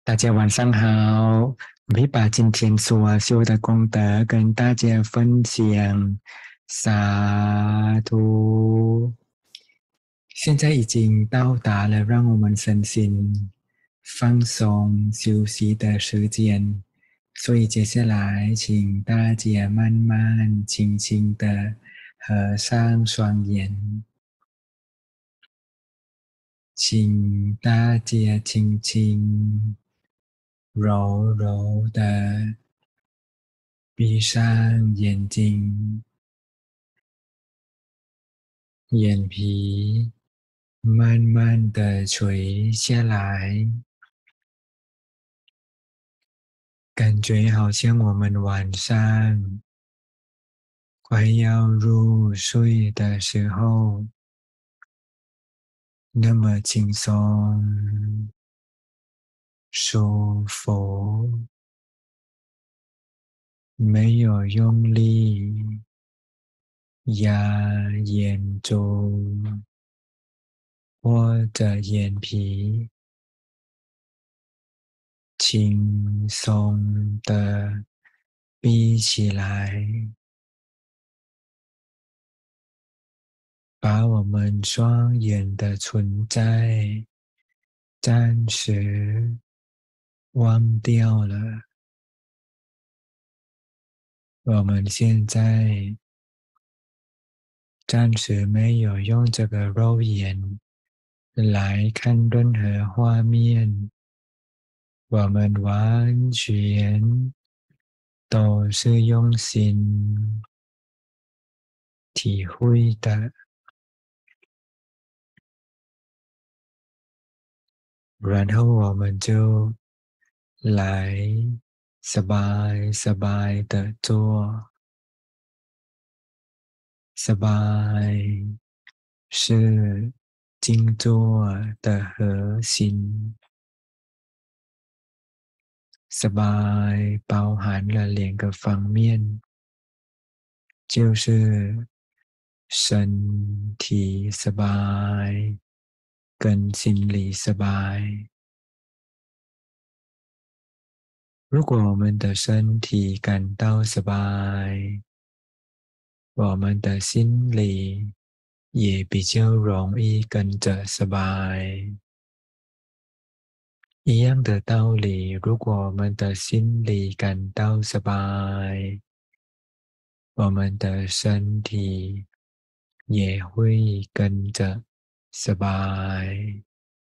大家晚上好，我会把今天所修的功德跟大家分享。洒图，现在已经到达了让我们身心放松休息的时间，所以接下来请大家慢慢轻轻的合上双眼，请大家轻轻柔柔的闭上眼睛，眼皮慢慢的垂下来，感觉好像我们晚上快要入睡的时候，那么轻松、舒服，没有用力压眼珠或者眼皮，轻松的闭起来，把我们双眼的存在暂时忘掉了。我们现在暂时没有用这个肉眼来看任何画面，我们完全都是用心体会的，然后我们就来สบาย的做，สบาย是静坐的核心，สบาย包含了两个方面，就是身体สบาย跟心理สบาย。如果我们的身体感到สบาย，我们的心里也比较容易跟着สบาย。一样的道理，如果我们的心里感到สบาย，我们的身体也会跟着สบาย，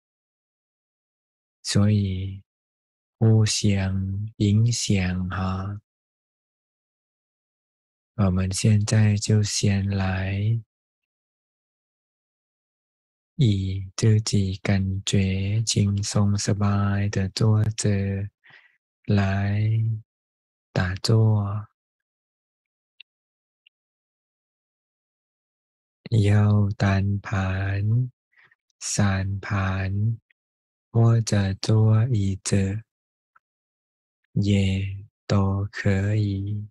所以互相影响哈。我们现在就先来以自己感觉轻松สบาย的坐着来打坐，腰单盘、散盘或者坐椅子也都可以。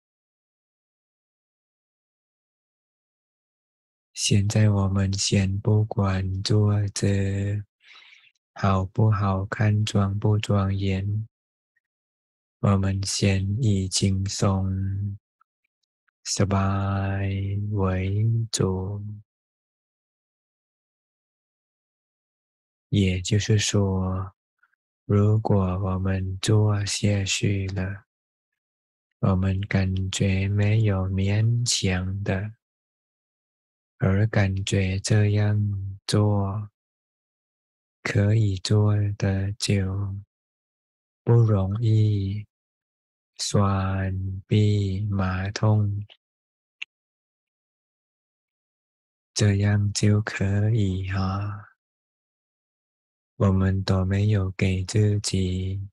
现在我们先不管坐着好不好看、庄不庄严，我们先以轻松、สบาย为主。也就是说，如果我们坐下去了，我们感觉没有勉强的，而感觉这样做可以做的久，不容易酸痹麻痛，这样就可以哈。我们都没有给自己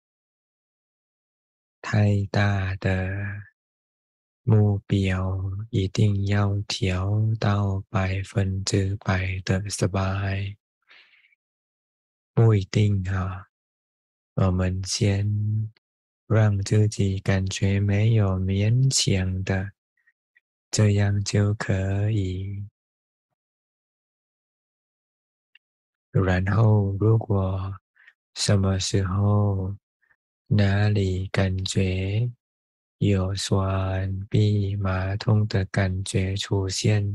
太大的目标，一定要调到100%的สบาย，不一定哈。我们先让自己感觉没有勉强的，这样就可以。然后，如果什么时候哪里感觉有酸闭马桶的感觉出现，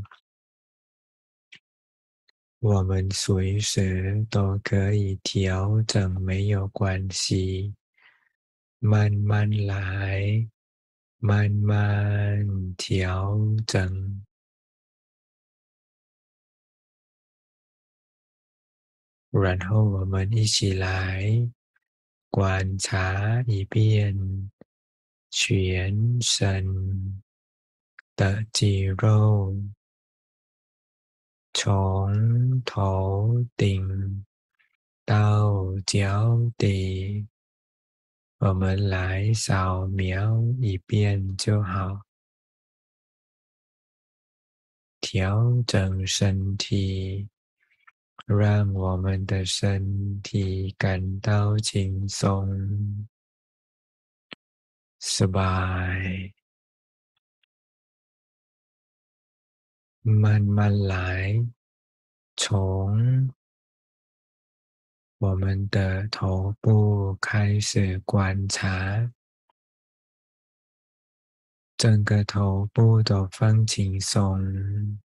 我们随时都可以调整，没有关系。慢慢来，慢慢调整。然后我们一起来观察一遍全身的肌肉，从头顶到脚底，我们来扫描一遍就好。调整身体，让我们的身体感到轻松、สบาย。慢慢来，从我们的头部开始观察，整个头部都放轻松。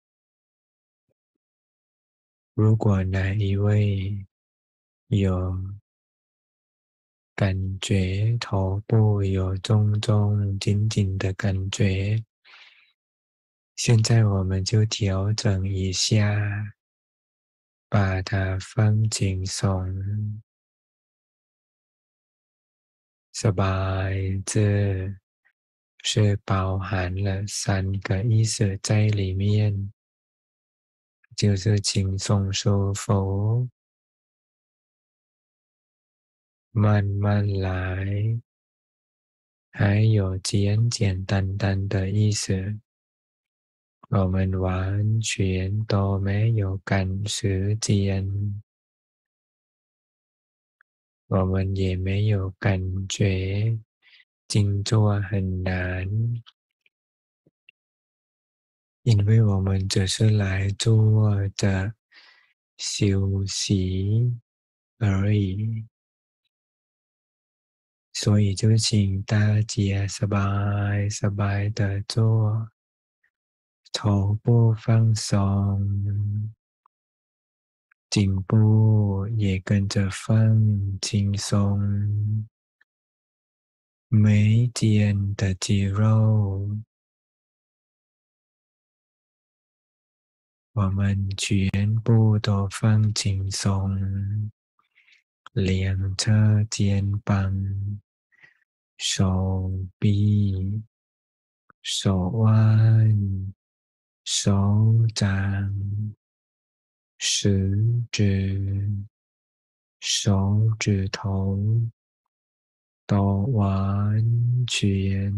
如果哪一位有感觉头部有重重紧紧的感觉，现在我们就调整一下，把它放轻松。สบาย，这是包含了3个意思在里面，就是轻松舒服，慢慢来，还有简简单单的意思。我们完全都没有赶时间，我们也没有感觉静坐很难，因为我们只是来坐着休息而已，所以就请大家สบายสบาย的坐，头部放松，颈部也跟着放轻松，眉间的肌肉，我们全部都放轻松，两侧肩膀、手臂、手腕、手掌、食指、手指头都完全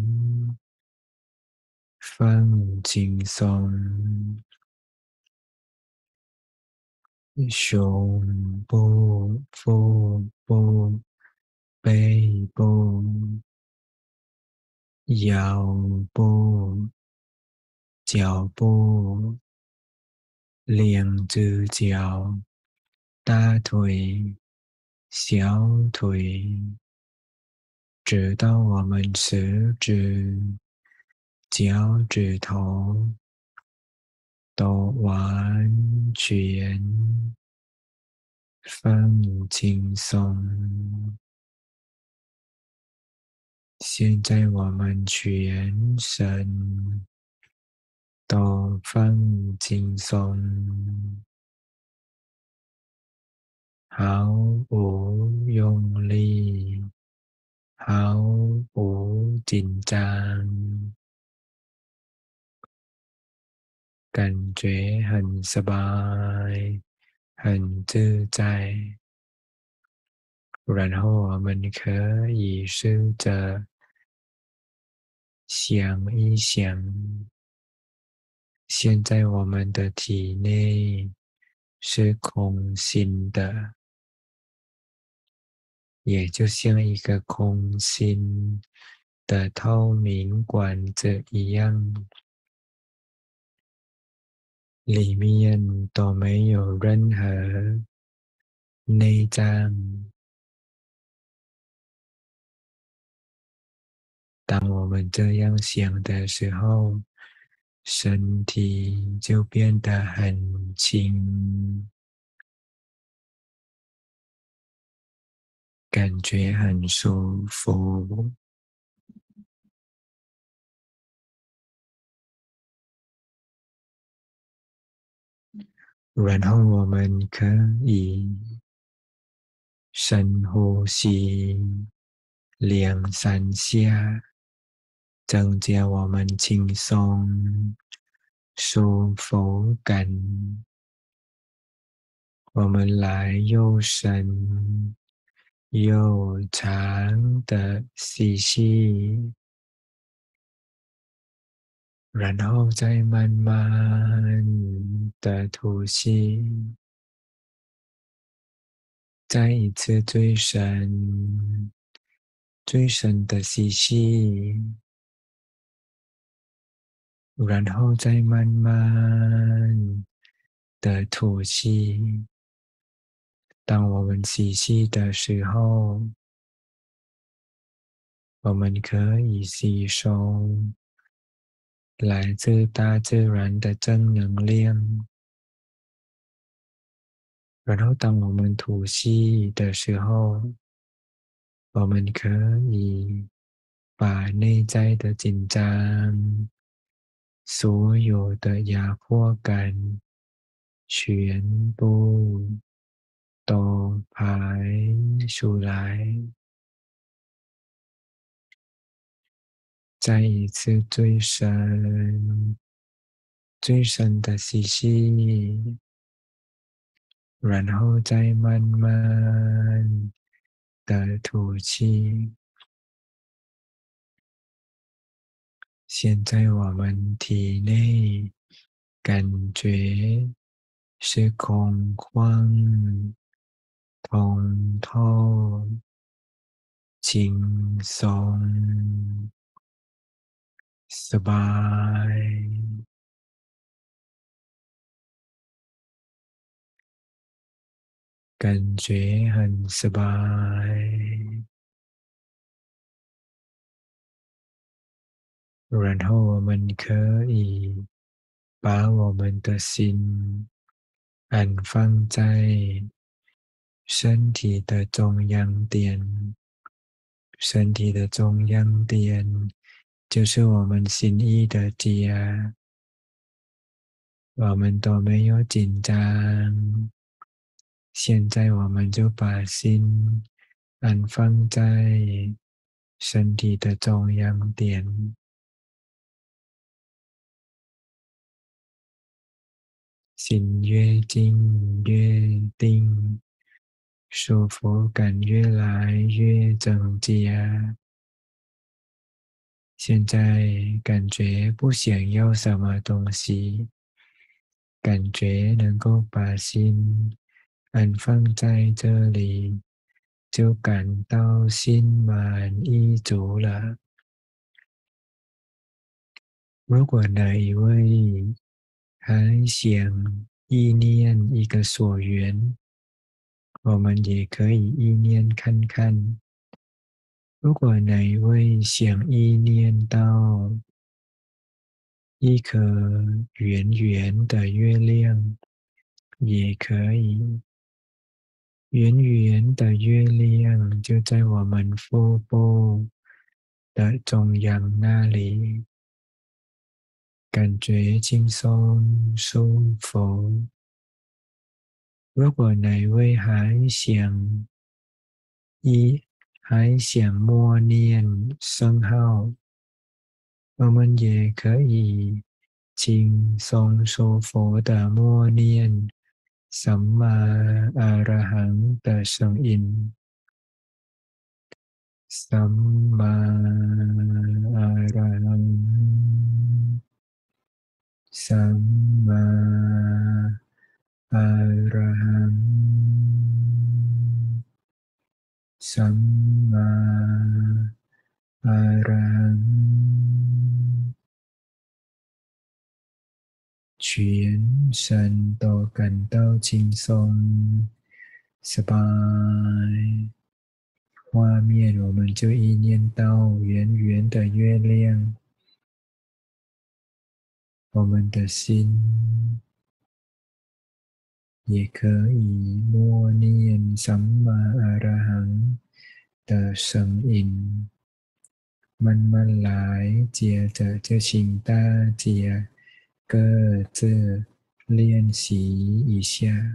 放轻松，胸部、腹部、背部、腰部、脚部、两只脚、大腿、小腿，直到我们食指、脚趾头都完全放轻松。现在我们全身都放轻松，毫无用力，毫无紧张，感觉很สบาย，很自在。然后我们可以试着想一想，现在我们的体内是空心的，也就像一个空心的透明管子一样，里面都没有任何内脏， 当我们这样想的时候，身体就变得很轻，感觉很舒服。然后我们可以深呼吸2、3下，增加我们轻松舒服感。我们来又深又长的吸气，然后再慢慢的吐气。再一次最深的吸气，然后再慢慢的吐气。当我们吸气的时候，我们可以吸收来自大自然的正能量。然后当我们吐气的时候，我们可以把内在的紧张、所有的压迫感全部都排出来。再一次最深的吸气，然后再慢慢的吐气。现在我们体内感觉是空旷、通透、轻松、สบาย，感觉很สบาย。然后我们可以把我们的心安放在身体的中央点，身体的中央点就是我们心意的家，我们都没有紧张。现在我们就把心安放在身体的中央点，心越静越定，舒服感越来越增加。现在感觉不想要什么东西，感觉能够把心安放在这里，就感到心满意足了。如果哪一位还想意念一个所缘，我们也可以意念看看。如果哪一位想意念到一颗圆圆的月亮，也可以。圆圆的月亮就在我们腹部的中央那里，感觉轻松舒服。如果哪位一还想默念圣号，我们也可以轻松舒服的默念“สัมมาอาระหัง”的声音。สัมมาอาระหังสัมมาอาระหังสัมมาอาระหัง全身都感到轻松、สบาย画面，我们就意念到圆圆的月亮，我们的心也可以默念“สัมมาอรหัง”的声音，慢慢来，接着就请大家各自练习一下。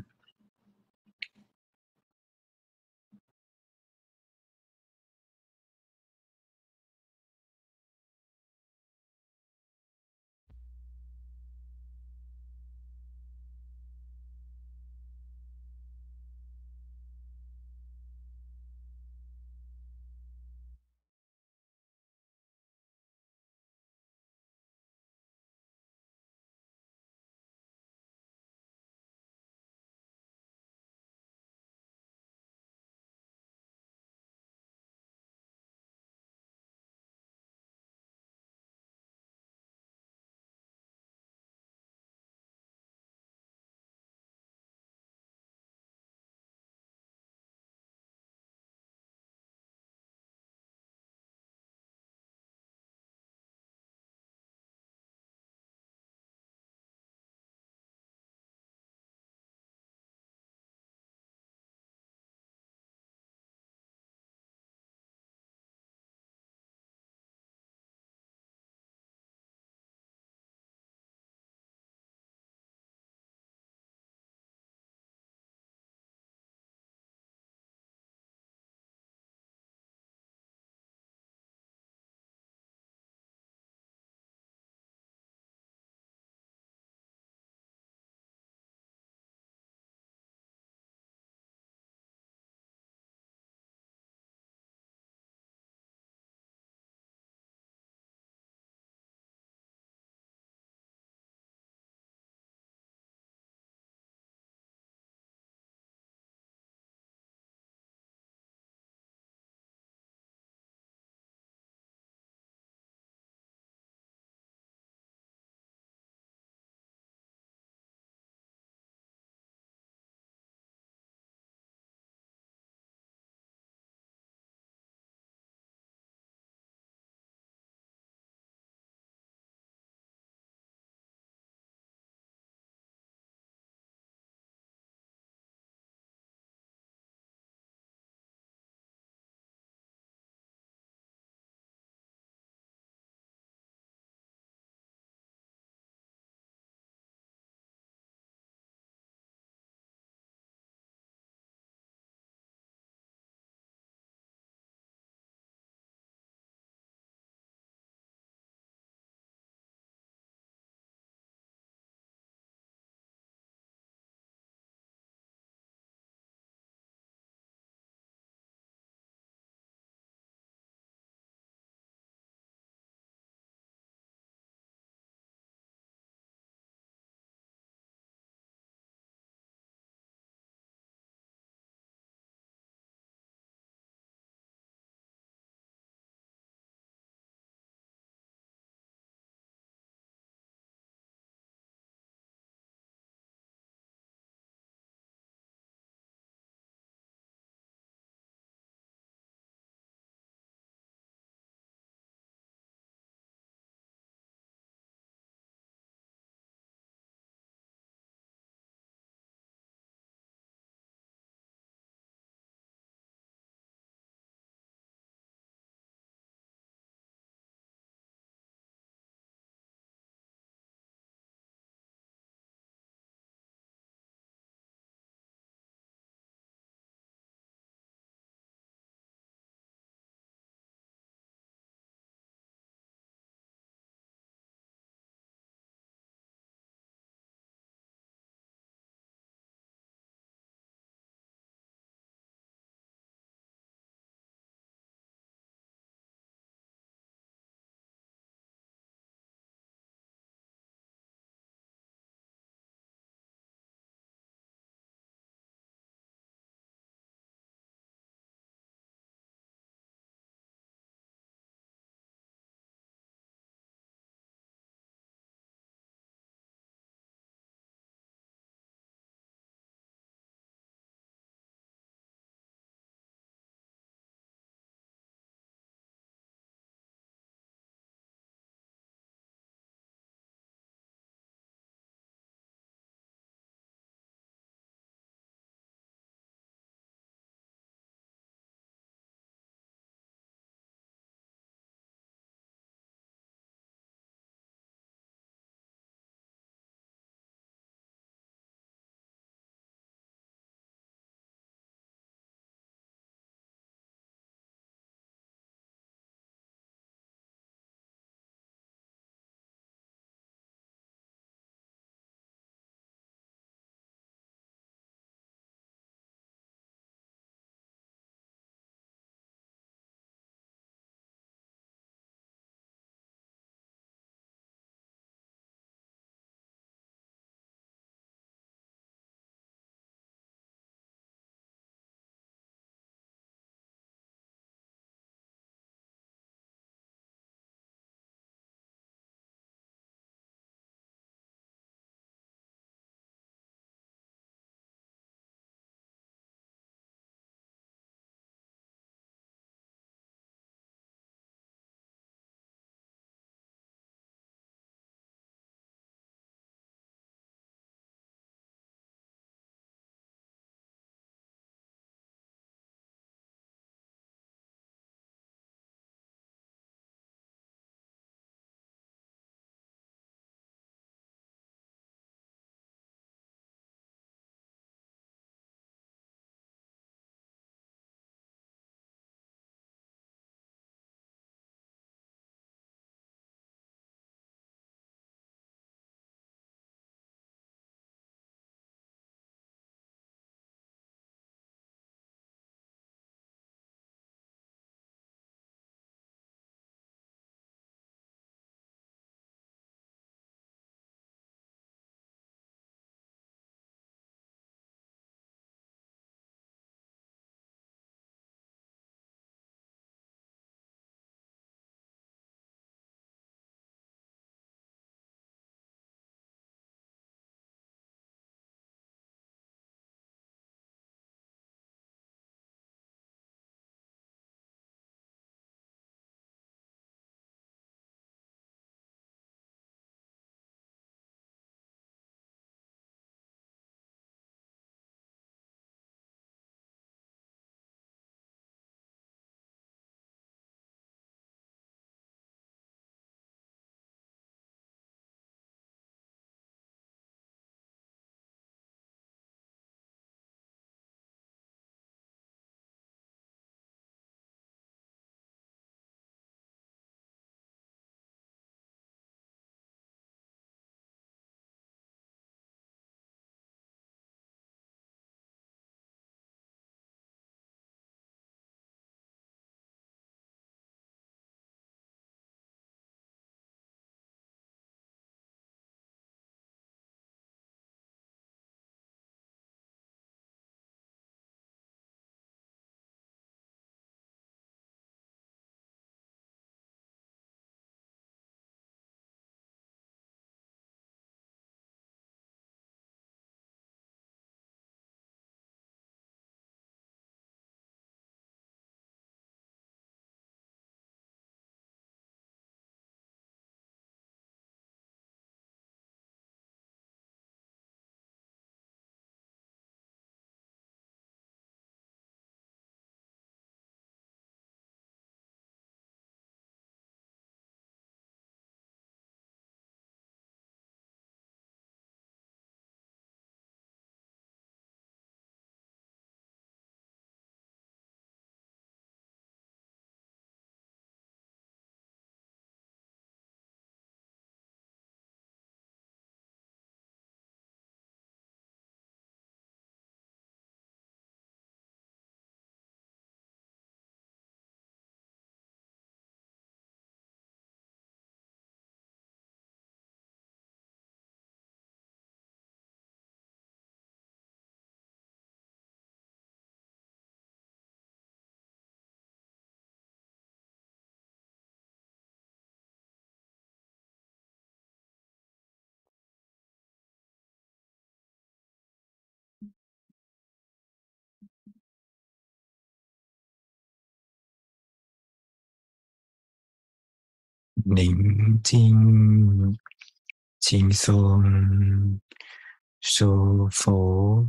宁静、轻松、舒服。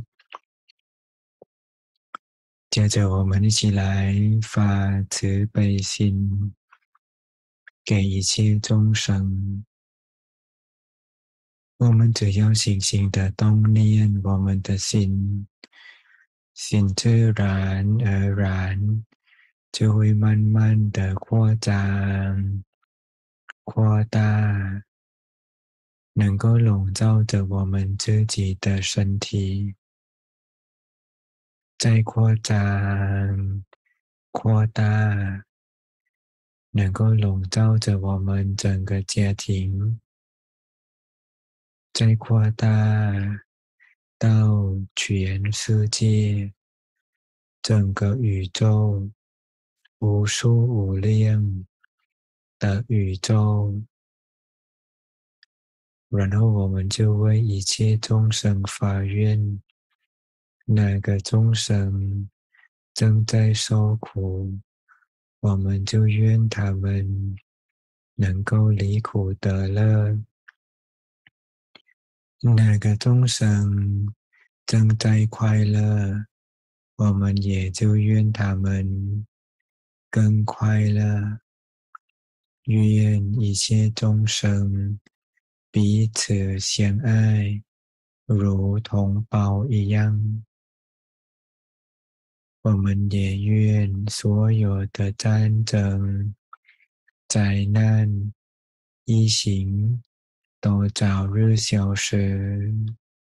接着，我们一起来发慈悲心，给一切众生。我们只要细心的动念我们的心，心自然而然就会慢慢的扩张、扩大，能够笼罩着我们自己的身体，再扩张、扩大，能够笼罩着我们整个家庭，再扩大到全世界，整个宇宙，无数无量的宇宙，然后我们就为一切众生发愿，哪个众生正在受苦，我们就愿他们能够离苦得乐；哪个众生正在快乐，我们也就愿他们更快乐。愿一切众生彼此相爱，如同胞一样。我们也愿所有的战争、灾难、疫情都早日消失。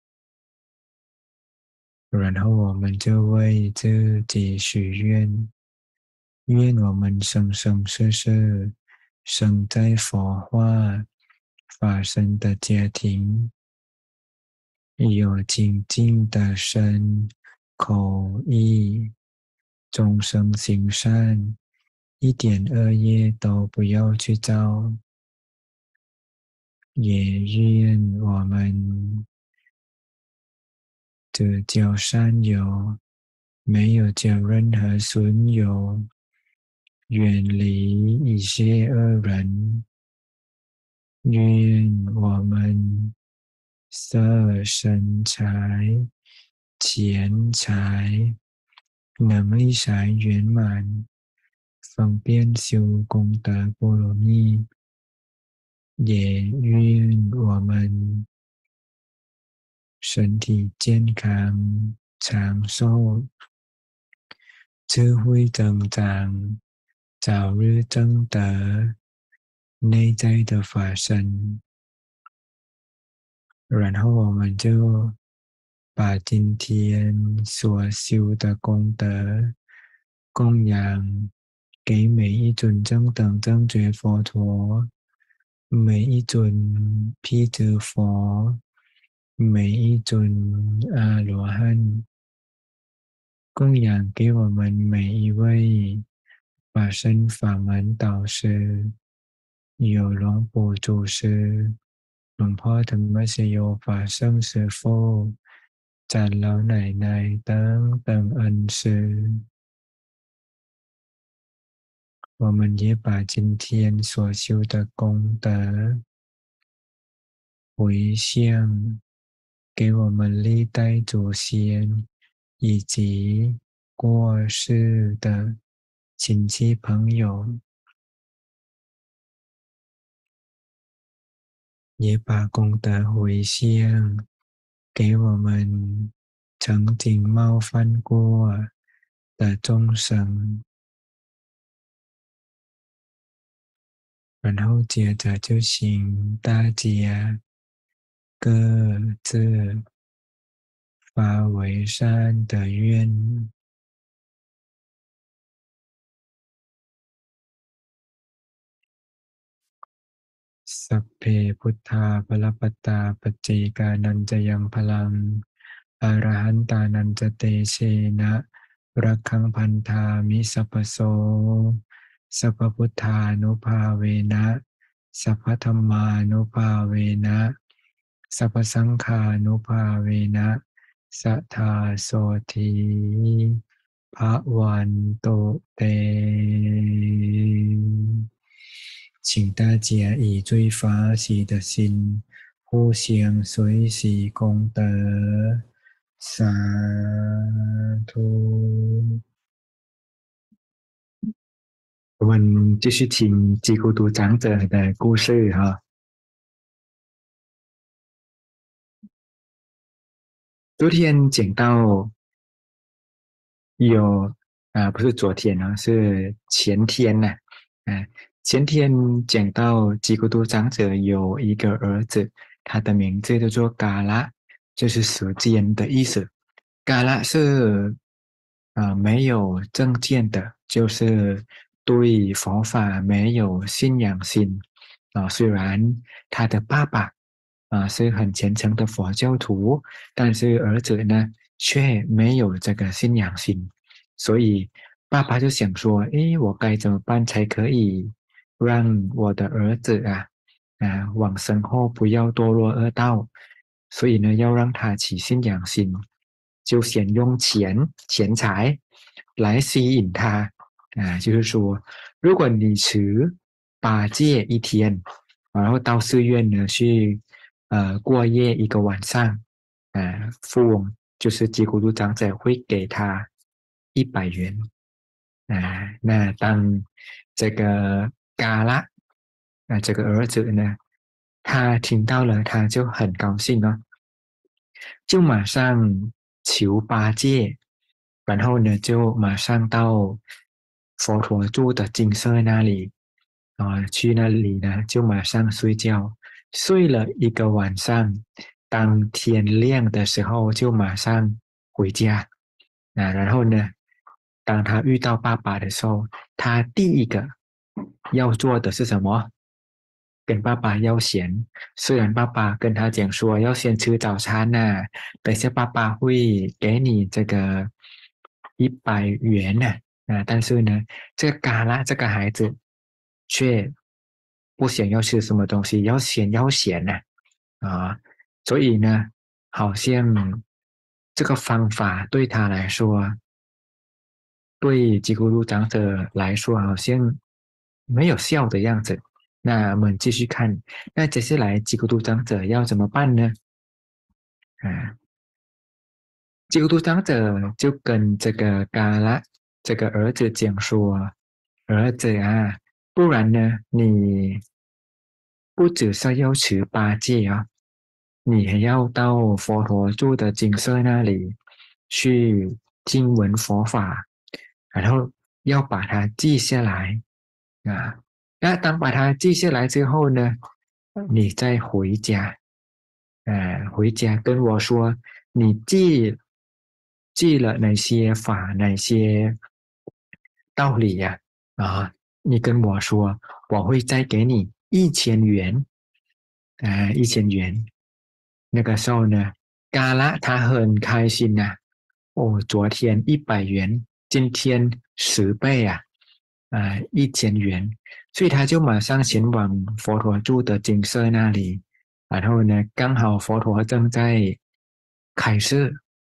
然后我们就为自己许愿，愿我们生生世世生在佛化法身的家庭，有精进的身、口、意，众生行善，一点恶业都不要去造。也愿我们只交善友，没有交任何损友，远离一切恶人。愿我们色身财、钱财、能力财圆满，方便修功德波罗蜜。也愿我们身体健康、长寿，智慧增长，早日证得内在的法身。然后我们就把今天所修的功德供养给每一尊正等正觉佛陀，每一尊辟支佛，每一尊阿罗汉，供养给我们每一位法身法门导师，有龙ปู่祖师、หลวงพ่อธรรมชโย法圣师父、长老奶奶等恩师。我们也把今天所修的功德回向给我们历代祖先以及过世的亲戚朋友，也把功德回向给我们曾经冒犯过的众生，然后接着就请大家各自发为善的愿。สัพเพพุทธาภลปัตตาปัจเจกานันจะยังพลังอรหันตานันจะเตเชนะรักขังพันธามิสัพพโสสัพพพุทธานุภาเวนะสัพพธัมมานุภาเวนะสัพพสังฆานุภาเวนะสัทธาโสธีภะวันโตเต请大家以最发喜的心，互相随喜功德。萨图。我们继续听基督徒长者的故事哈。昨天讲到有不是昨天啊，是前天呢、前天讲到基督徒长者有一个儿子，他的名字叫做嘎拉，就是时间的意思。嘎拉是没有正见的，就是对佛法没有信仰心虽然他的爸爸是很虔诚的佛教徒，但是儿子呢却没有这个信仰心，所以爸爸就想说：诶，我该怎么办才可以让我的儿子往生后不要堕落恶道？所以呢，要让他起信仰心，就先用钱财来吸引他就是说，如果你持8戒一天，然后到寺院呢去过夜一个晚上，富翁就是吉古鲁长者会给他100元那当这个嘎拉这个儿子呢，他听到了，他就很高兴哦，就马上求8戒，然后呢，就马上到佛陀住的精舍那里去那里呢，就马上睡觉，睡了一个晚上，当天亮的时候就马上回家然后呢，当他遇到爸爸的时候，他第一个要做的是什么？跟爸爸要钱。虽然爸爸跟他讲说要先吃早餐等下爸爸会给你这个100元但是呢，这个嘎啦这个孩子却不想要吃什么东西，要钱所以呢，好像这个方法对他来说，对吉咕噜长者来说，好像没有效的样子。那我们继续看，那接下来吉咕噜长者要怎么办呢？基督徒长者就跟这个嘎拉这个儿子讲说：儿子不然呢，你不只是要持8戒你还要到佛陀住的精舍那里去听闻佛法，然后要把它记下来啊。那当把它记下来之后呢，你再回家，回家跟我说你记了哪些法，哪些道理你跟我说，我会再给你1000元，1000元。那个时候呢，嘎啦他很开心昨天100元，今天10倍1000元，所以他就马上前往佛陀住的精舍那里，然后呢，刚好佛陀正在开示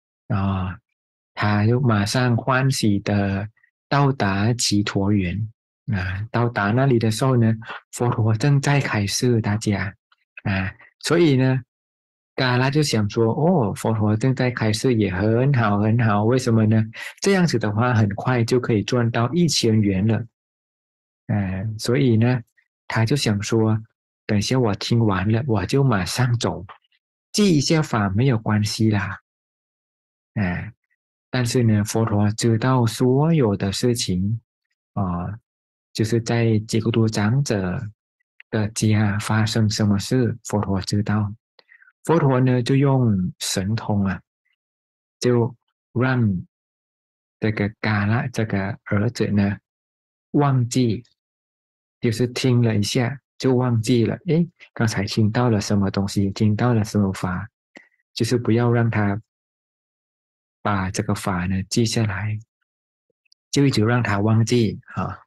他就马上欢喜的到达祇陀园到达那里的时候呢，佛陀正在开示大家所以呢，嘎拉就想说，佛陀正在开示也很好很好，为什么呢？这样子的话，很快就可以赚到1000元了。所以呢，他就想说，等下我听完了，我就马上走，记一下法没有关系啦。但是呢，佛陀知道所有的事情就是在基督徒长者的家发生什么事，佛陀知道。佛陀呢，就用神通就让这个嘎拉这个儿子呢忘记，就是听了一下就忘记了，诶，刚才听到了什么东西，听到了什么法，就是不要让他把这个法呢记下来，就一直让他忘记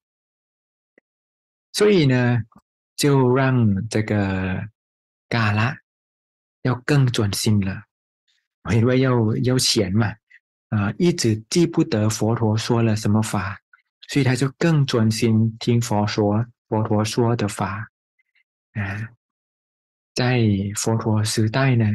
所以呢，就让这个嘎拉要更专心了，因为要钱嘛一直记不得佛陀说了什么法，所以他就更专心听佛说佛陀说的法啊，在佛陀时代呢，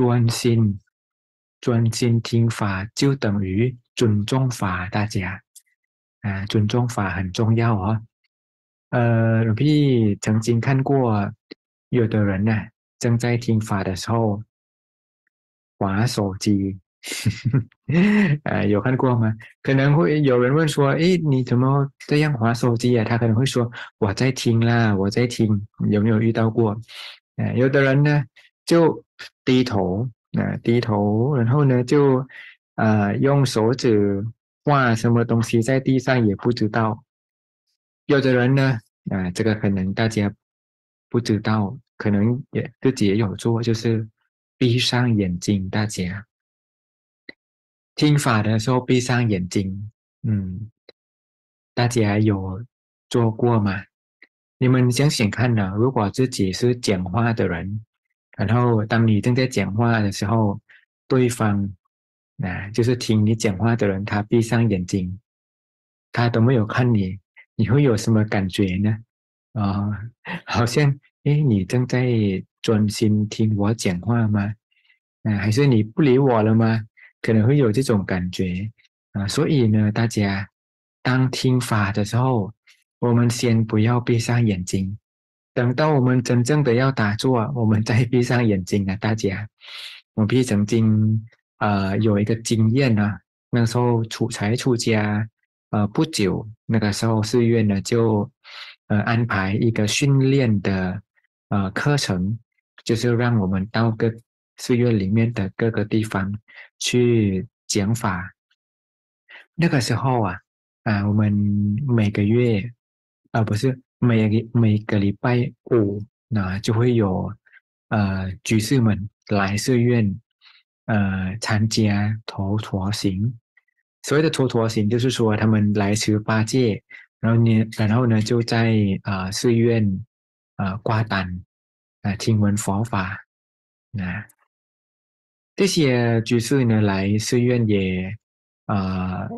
专心听法就等于尊重法，大家尊重法很重要哦。หลวงพี่曾经看过有的人呢，正在听法的时候划手机，有看过吗？可能会有人问说：“诶，你怎么这样划手机啊？”他可能会说：“我在听啦，我在听。”有没有遇到过？有的人呢就低头，低头，然后呢就用手指画什么东西在地上也不知道。有的人呢，这个可能大家不知道，可能也自己也有做，就是闭上眼睛，大家听法的时候闭上眼睛，大家有做过吗？你们想想看呢，如果自己是讲话的人，然后当你正在讲话的时候，对方就是听你讲话的人，他闭上眼睛，他都没有看你，你会有什么感觉呢？啊、好像诶，你正在专心听我讲话吗？还是你不理我了吗？可能会有这种感觉所以呢，大家当听法的时候，我们先不要闭上眼睛，等到我们真正的要打坐，我们再闭上眼睛啊！大家，我毕曾经有一个经验啊，那时候才出家不久，那个时候寺院呢就安排一个训练的课程，就是让我们到寺院里面的各个地方去讲法。那个时候我们每个月不是每个礼拜五就会有居士们来寺院参加头陀行。所谓的头陀行，就是说他们来持八戒，然后呢就在寺院挂单听闻佛法啊。这些居士呢来寺院也呃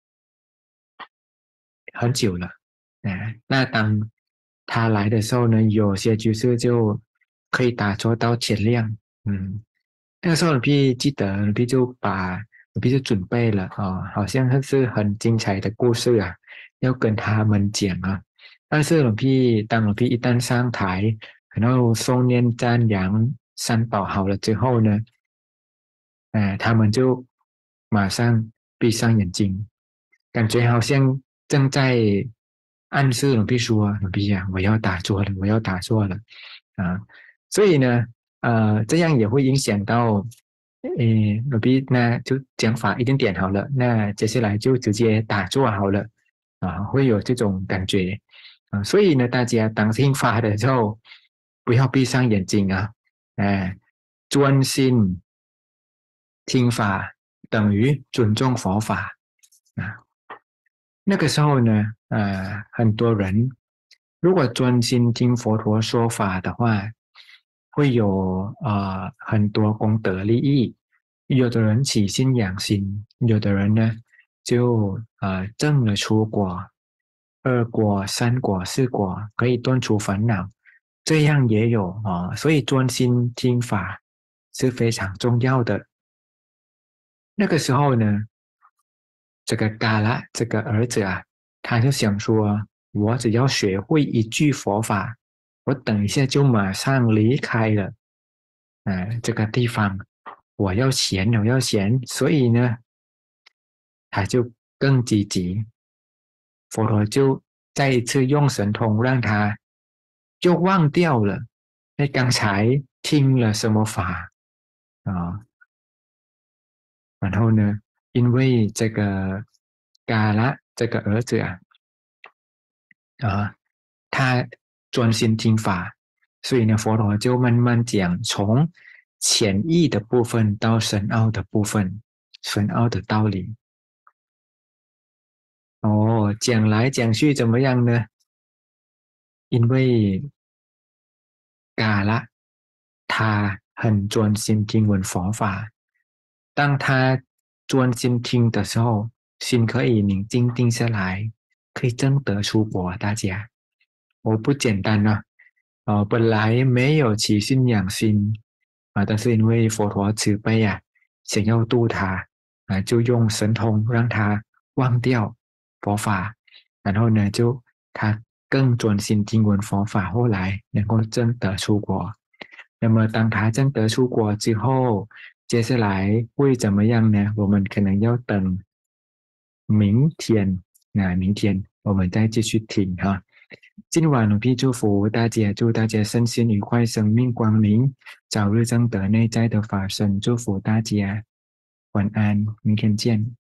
很久了，那当他来的时候呢，有些居士就可以打坐到天亮，那个时候พี่记得พี่就准备了好像是很精彩的故事要跟他们讲但是当หลวงพี่一旦上台，然后诵念赞扬三宝好了之后呢，他们就马上闭上眼睛，感觉好像正在暗示冷碧说：“冷碧呀，我要打坐了，我要打坐了。”啊，所以呢，这样也会影响到，冷碧那就讲法一点点好了，那接下来就直接打坐好了，会有这种感觉所以呢，大家当听法的时候，不要闭上眼睛专心听法等于尊重佛法啊。那个时候呢，很多人如果专心听佛陀说法的话，会有很多功德利益。有的人起信仰心，有的人呢就证了出果、二果、三果、四果，可以断除烦恼，这样也有所以专心听法是非常重要的。那个时候呢，这个嘎拉这个儿子他就想说，我只要学会一句佛法，我等一下就马上离开了，这个地方，我要钱，我要钱，所以呢，他就更积极。佛陀就再一次用神通让他就忘掉了，刚才听了什么法啊？然后呢，因为这个嘎拉这个儿子他专心听法，所以呢，佛陀就慢慢讲从浅意的部分到深奥的部分，深奥的道理。讲来讲去怎么样呢？因为嘎拉他很专心听闻佛法，当他专心听的时候，心可以宁静定下来，可以真得出国。大家我不简单啊，本来没有起信仰心但是因为佛陀慈悲想要度他就用神通让他忘掉佛法，然后呢，就他更专心听闻佛法，后来能够证得出国。那么当他证得出国之后，接下来会怎么样呢？我们可能要等明天，明天我们再继续听哈。今晚龙皮祝福大家，祝大家身心愉快，生命光明，早日证得内在的法身。祝福大家，晚安，明天见。